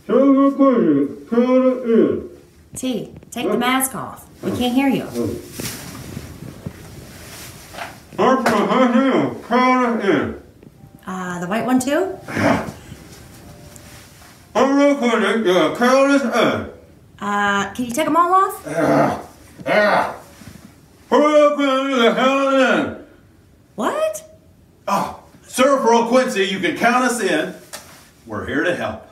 Silver Quincy, count it in. T, take the mask off. We can't hear you. Arthur Hussein, count it in. The white one too? Silver Quincy, count it in. Can you take them all off? Silver Quincy, count it in. What? Oh, Sir Earl Quincy, you can count us in. We're here to help.